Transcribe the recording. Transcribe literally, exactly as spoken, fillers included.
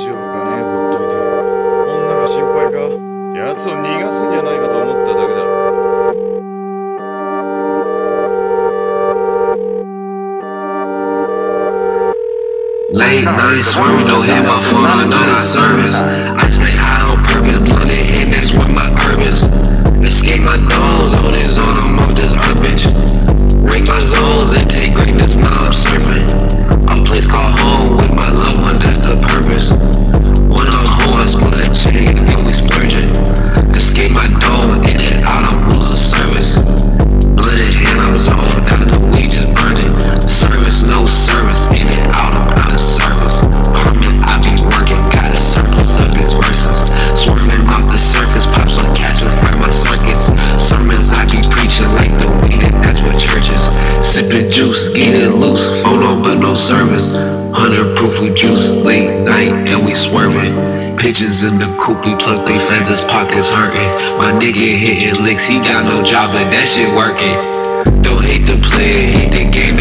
丈夫かね、ほっといて。女が心配か。奴を逃がすんじゃないかと思っただけだ。 Late night swerving, don't hit my phone, I know the service. I stay high on purpose, blunt it hit, that's what my purpose. Escape my nose, on his own, I'm off this earth, bitch. Ring my zones and take greatness, now I'm surfing. A place called home with my loved ones, that's the purpose. When I'm home, I split a check and we splurging. Escape my dome, in and out, I'm losing service. Blooded hand, I'm zoned, got the weed just burning. Service, no service, in and out, I'm out of service. Hermit, I be working, got a surplus of these verses. Swerving off the surface, pops on catch and fry my circuits. Sermons I be preaching like the weed, and that's what church is. Sipping juice, getting loose, phone on but no service. Hundred proof with juice, late night and we swerving. Pigeons in the coop, we pluck they feathers, pockets hurting. My nigga hitting licks, he got no job, but that shit working. Don't hate the player, hate the game.